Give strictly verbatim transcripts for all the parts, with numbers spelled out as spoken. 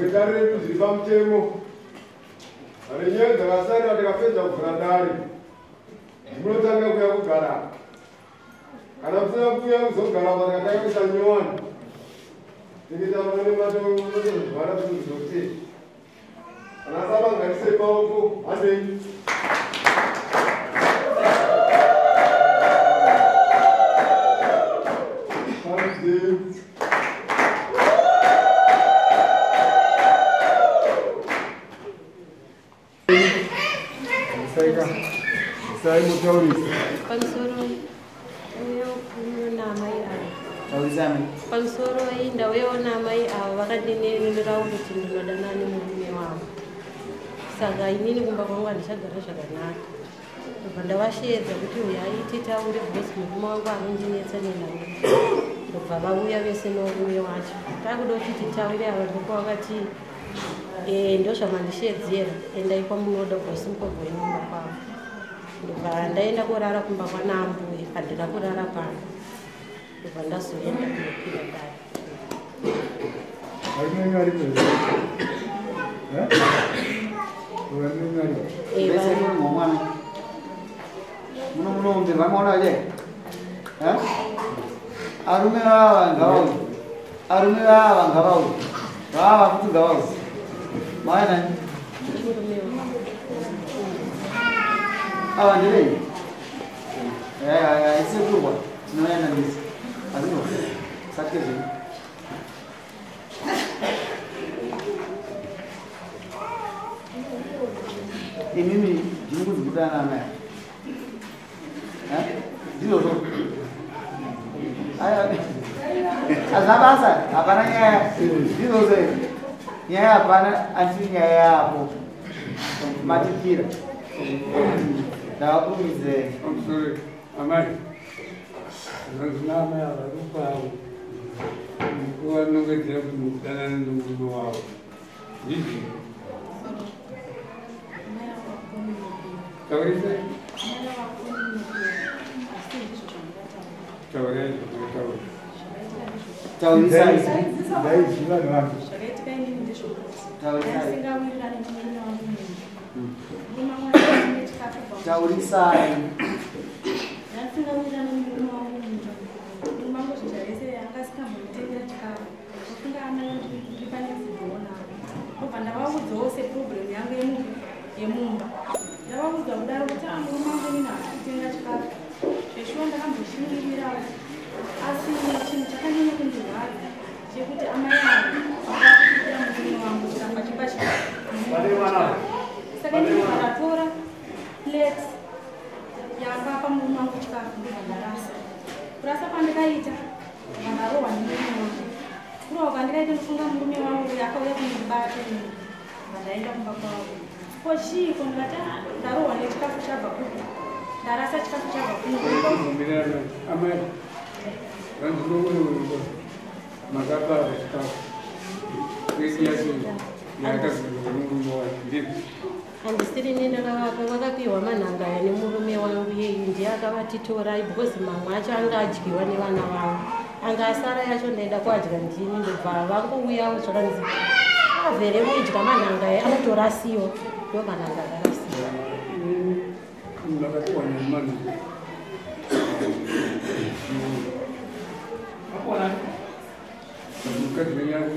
Sekare kuziba mtemo. Arenye ndakasara ndakapedza kuvhura dare. Munotanga kuya kugara. Kana musina kuya kuzogara pakatanga kuita nyowani. Ndikita mune mato muzvara kuzoti. Kana saba ngarise maoko hanei. Sai motorista. Pansoro uyo kuna mai ava. Tauzame. Pansoro inda uyoona mai ava vakandinenera kuti ndinoda nani murume wavo. Saka inini kumba kwangu ndichagara zvakanaka. Ndobva ndavashedza kuti uyu aiti tauri bhosi murume wangu anondinetsa nenhau. Ndobva vauya vese norume wacho. Takuda kuti titaure ava ndipo vakati eh ndozvamandishedzera endai kwamunoda bhosi mukobva wenyumba kwavo. Ndobva ndaenda kurara kumba kwanambuya handina kurara pano. Ndobva ndazoenda kunokwira dare. Harinengari kwezi? Eh? Harinengari? Eh, Bese muri mwana. Muno muno ndi vamona je. Eh? Arume ava ngavau. Arume ava ngavau. Vava kuti ngavau. Mana? Ah, ndiri. Eh, eh, isi kubwa. Tunaenda ndisi. Azino. Sakezi. Mimi jingu zikutana naye. Eh? Ndio zo. Aya. Azabasa, hapana nyaya. Ndio zo. Nyaya hapana, anti nyaya hapo. Matikira. Ndakumize. I'm sorry. Amai. Nzama ya rupa. Kwa nongejea kumutana ndugu wao. Hivi. Taurisa? Taurisa, Taurisa. Taurisa. Dai jiva nwangu. Taurisa. Taurisa. Imba. Ndavaudza kudaro kuti amuru mangu nina kutenga chikafu. Zveshuwa ndakamboshingirira asi chinhu chakanyanya kundirwadza chekuti amai vangu vakakuitira murume wangu kuramba chipa chikafu. Saka ndinobva ndatora plate yakapa murume wangu chikafu ndobva ndarasa. Kurasa kwandikaita ndobva ndarohwa nemurume wangu. Kurohwa kwandikaita ndofunga murume wangu akauya kundibata ndobva ndaenda kumba kwavo. Kochi kundata ndarohwa nechikafu chabva kuno. Ndarasa chikafu chabva kuno. Mirana amai. Vandinokuno makapa chikafu. Kwesi yacho yakazivwa murume wangu. Handisiri nendaka vapa vakapiwa manhangaya nemurume wangu yeyu ndiye akavatitora because mamwe acho anga adyiwa nevana vavo. Anga asara yacho ndaenda kuadya ndini ndobva vangouyawo zvakanzi avhere muidya manhangaya anotorasiwa. Ndo manhanga akarasiwa. Ndakatiwa nemani. Apona. Mukati wenyangu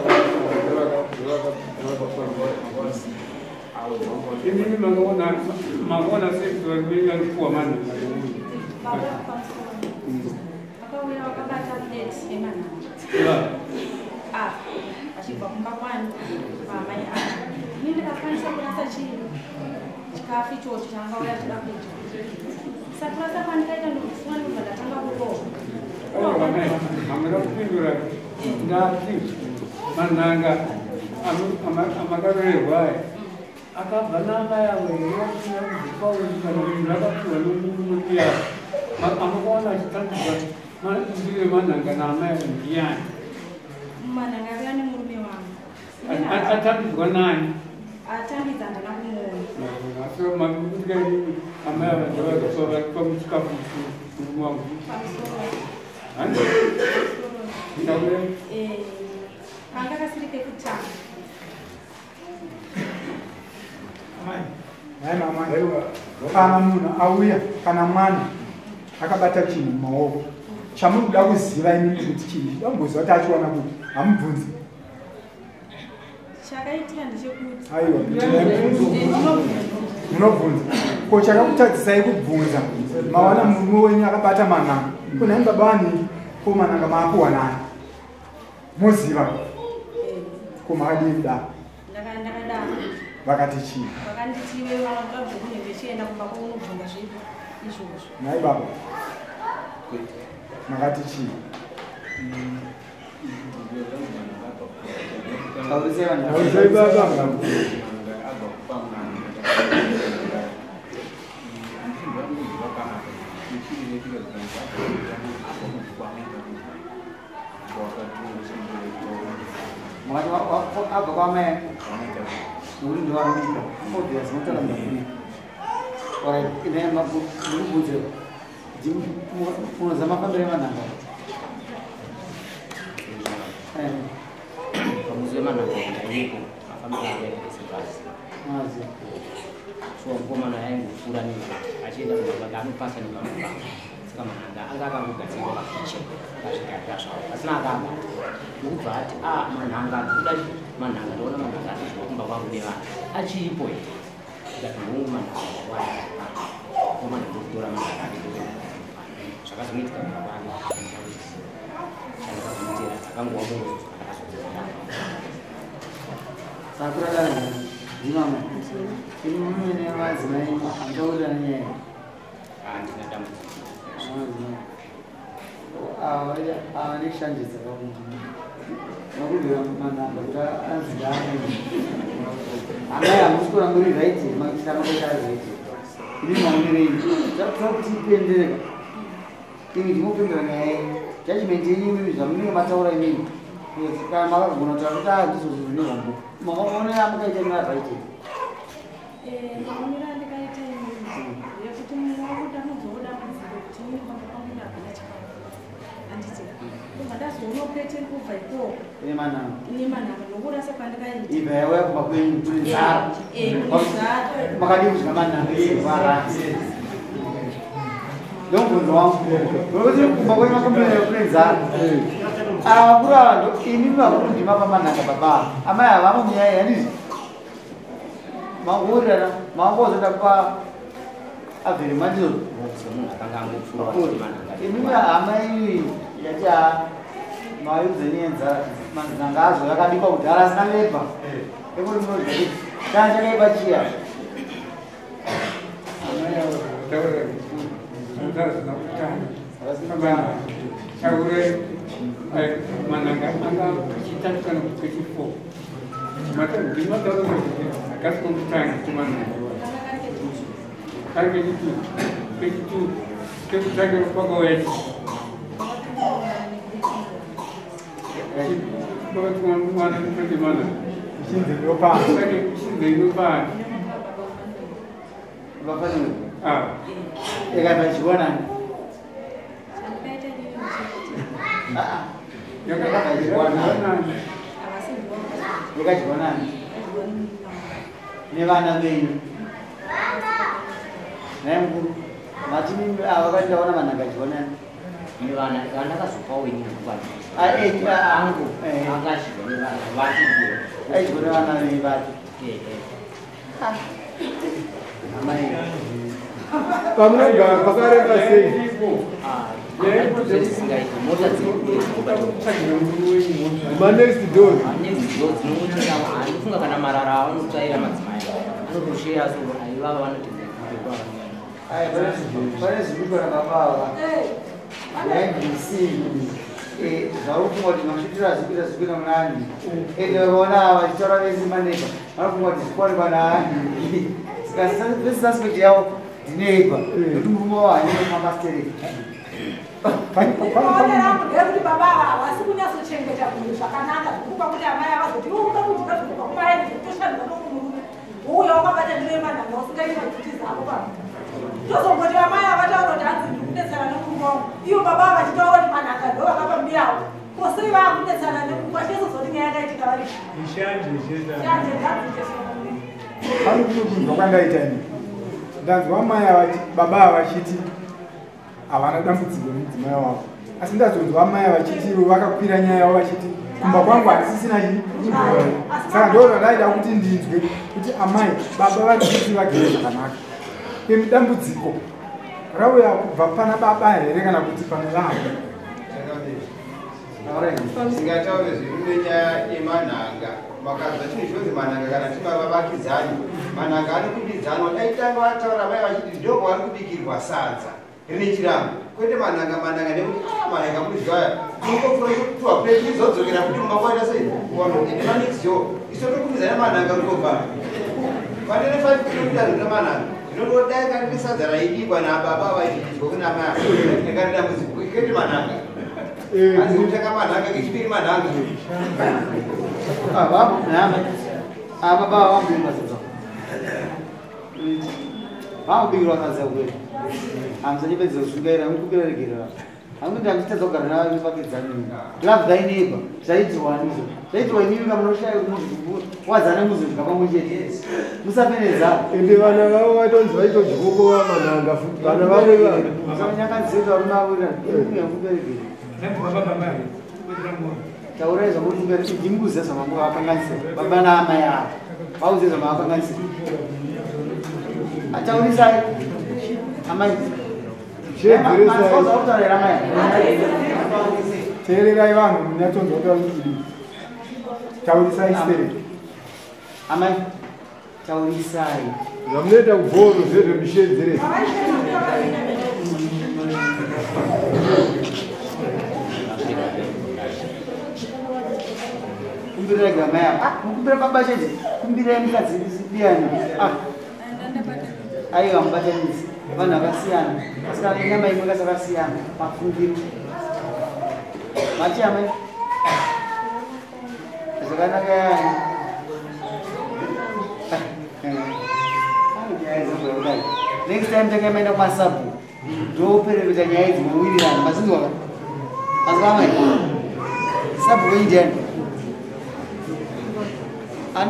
ini mangona mangona sektor menga kuwa mana akauya wakabata plate yemanhanga. ya Ah, achibva kumba kwani pamai ava. Ini ndikakwanisa kurasa chinhu chikafu ichocho chaangauya achida kudya. Sakurasa kwandikaita ndokufunga ndobva ndatanga kurohwa. amira kupindura ndati manhanga amakarerwa akabva nanga yawe yakauzipauzakatiwa nomurume yawo amakaona achitambidza ndire manhanga naamai ndiyani Manhanga ave ane murume wangu. atambidzwa nani Atambidza handina kumuona. asi makudikai amai ava ndavakapamuchikafu murume wangu Eh, panga kasiri kekutanga. Hai mama, kana munhu auya kana mwana akabata chinhu mumaoko chamunoda kuziva inini kuti chii damboziva kuti achiona kuti hamubvunzi chakaitika ndechekuti aiwa munobvunza ko chakakutadzisai kubvunza mawana murume wenyu akabata manhanga kunhani baba vani ko manhanga maapuwa nani moziva ko makadii kudaro ndakadaro vakati chii vakanditiwe vakabvunye vechienda kumba kwaunobvunza zvipi izvozvo nai baba makati chii Taurisai baba apa kwame uri ndo wamika mmoja zinotaka mnafuni kwa ine mabu mbuze jimu kuna zama kambere mananga eh kamuze mananga ndiko afamia yake sibasi mazi so ngoma na yangu fulani achienda kwa anopasa ni mama kama nanga anga kugadzirwa pakiche kazvikakasha asina akaba ndikubva ati ah manhanga kudai manhanga ndona manhanga ati kumba kwangu nevana achiripo ite ndikati mungu manhanga waya koma ndikutora manhanga ati zvakazoitika kwani zvakazoitira dzakangwa mungu sakura dana ndimama ini mumene vadzimai angaurira nyaya andina dambudziko ava neshanjisa nakubvira manhanga kuti anzidane amai hamusikora muri raiti makita makaita raiti ini maonirei takuta kuti ipendereka imi ndimopindura nyaya jajimenti yenyu zvamunenge mataura imini kana makagona kutaura kuti andizozvinehombo makaonera makaita ina raiti maonera ndikaita imini yekuti muwakuda muzoda muzivo kuti ini kwanga kwangu ndagona chikafu handiti ndazona upete kubva ikoko ine manhanga ine manhanga nokuda sekwandikaita ibva yauya kubva kwenyu kune nzara makadi kudya manhanga esevara ndomubvunzo wangu nokuti kubva kwenyu makomberera kune nzara akuru ava ini vakuru ndimapa manhanga baba amai havamo munyaya handiti mangourira mangozoda kupa abvere mandizo munhu akanga angopfuura kuti manhanga imimi hamai yati ha maiudzenienza manhanga azo yakabikwa kudhara asina lepa ekuti munozvai kana chakaipa chiya Taure mananga anga chitatana kutwenty-four. Mata ndima taure akaskontana kumana. Kage itu, itu, itu kage pagawai. Bawa tuan mana pergi mana? Shinzi lupa Kage sini lupa. Bapak ni Ah, yakabachibona chandikaita inini yang kata mana? yakachibona nevana venyu naye mukuru matimi ava vaindaona manhanga achibonani nevana vandakazopawo inini angu angashirwa nevana vati aichibona vana venyu vati amai pamunogara pakareba sei zvisingaiti mota manext door dzinofunga kana marara avanotsvaira madzimai anotosheya so aivava vanoti pane zvibuko rakapava yaibhisini zvarufunga kuti masvitira zvikwira zvikwira munani ende vakaona vachitaura vezimaneba vanofunga kuti zvikwanikwa naani vesinaspect yavo ndineipa kuti murume wavo hanyemamastereka kuti baba havasi kunyatsochengeta zvinhu zvakanaka zvikupa kuti amai avazoti uda kudya zvikupa kumarai zvekutoshandisa nomurume uya wakabata ndire manhanga usingaita kuti zavo pano tozongoti amai avataura kuti hanzi ndikudetsera nemurume wangu ivo baba vachitaura kuti manhanga ndo vakapambirawo kosei vaakudetsera nemurume chesozoti nyaya yakaitika vari shanje ngadzijesomuni ari kunodunzwa kwandaita ini ndanzwa mai avati baba vachiti havana dambudziko mudzimai wavo asi ndazonzwa mai vachiti vakakwira nyaya yavo vachiti kumba kwangu handisisina imboyo saka ndoro ndaida kuti ndinzwe kuti amai baba vachiti vagere zvakanaka pemidambudziko rauya kubva pana baba here kana kuti pane vavo singataure zvirume nyaya yemanhanga makaza chinhu chinonzi manhanga kana tivavakidzani manhanga anokubidzanwa daitanga vataura mai vachiti ndoko vari kubikirwa sadza rine chirambo kwete manhanga manhanga nekuti manhanga munizvaya unokofurokutuwa pleti izodzokera kuti mumakwaita sei wanonemanixjo isotokubidzana manhanga rikobva vanene five kilometers rine manhanga zvinotodai kanike sadza raibikwa nababa vaitidizwa kuna mai ekandidambudziko kwete manhanga asi kutanga manhanga kechipiri manhanga Baba, nama. Ah, baba, vamos ver mais então. Vamos ver o que nós vamos ver. Vamos ali ver os lugares, vamos ver aqui lá. Vamos dar vista do carnaval e fazer exame. Lá daí neba, sai de lá nisso. Sai de lá nisso, como nós chegamos no grupo, wazana música, vamos ver isso. Musabeneza. Ele vai na rua, vai onde vai todo jogo a mananga, vai na rua. Musamenya kanzido arunawira. Vamos ver aqui. Não pode babar. Taureza muri ngari chimbuze samambo apanganise baba na ama ya pauze zama apanganise ataurisa amai Chegere sai sautarera mai teerera ivanhu munyatonzwa kuti taurisai stere amai taurisai zvamunoita kuvhoro zvezvo mishedzere kumbira gamaya ah kumbira baba chete kumbira mukadzi diani ah ayi gambatanisi vanhu vakasiyana saka nyama imwe kasakasiyana mafungiro mati amai zvakanaka yani next time takamaenda kumasabu ndoperereka nyaya idzi muwirirana masinzwaka asikamai sabu weindani An?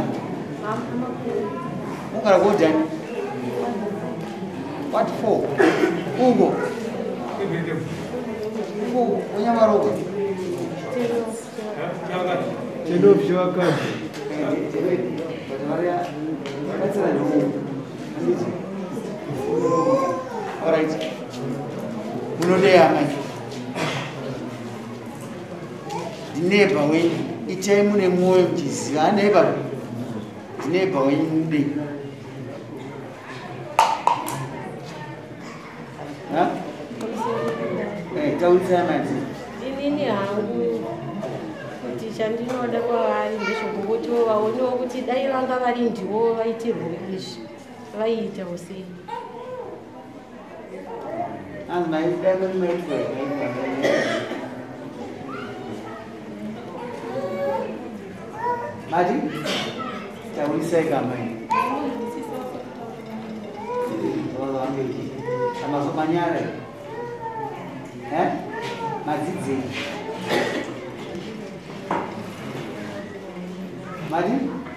Who gotta go down? What for? Ugo. Ugo. Unyama rogo. Chendo vishwaka. Alright. Munodea man. Neighbor when ichai mune moyo mchiziva neighbor. Neighbor when mude. Ha? Eh, taurisa mati. Inini hangu kuti chandinoda kwavari ndezvokuti vaonewo kuti dai vanga vari ndivo vaitirwa izvi vaiitawo sei. Anzi maidai muri maitwa Mati? Taurisai kamai. Oh, amei. Amazo manyara. Eh? Madzidzi. Mati?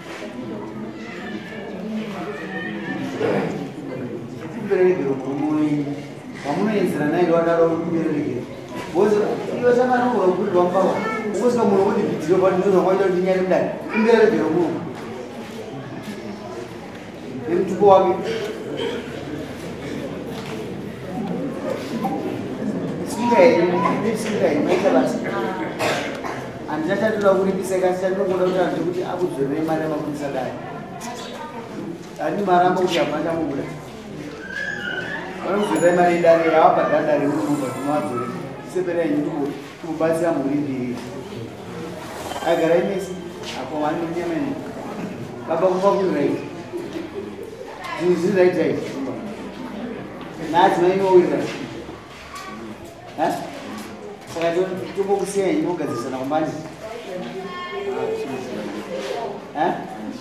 Kubereke romuyi. Wamunoenzera naye wadaro kubereke. Bozo, iyo samana ngokuri wambawa. Ukusika munhu kuti vidziyo pandinozo kwaita kuti nyari mudai. Kubereke romuyi. Nemutupo wake. Singai, singai, maita basi. Andinachatoda kuripisa kasi chandinoda kuti antu kuti akudzorere mari yamakurisa dai. Ani maramba kuti apanda mubuda. Vanozorere mari dare yavabhadhara dare urumba kumadzore. Sepera nyuko kubatsira muri mbiri. Agara imesi apo vani munyemeni. Baba kufa kurai. Zvinhu zviri right right. Nazi mainowira. Ha? Saka tobokuseya inogadzisana kumbani. Ha?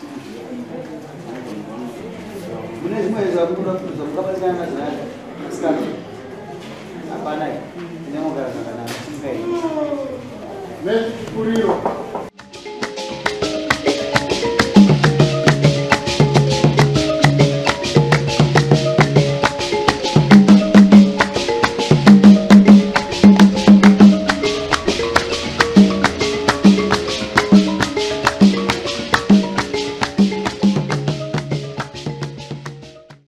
Mune zvimwe zvakuda kuza mukabatsira mazina asikana. Hapana. Ndinogara zvakanaka. Singai. Nekuriro.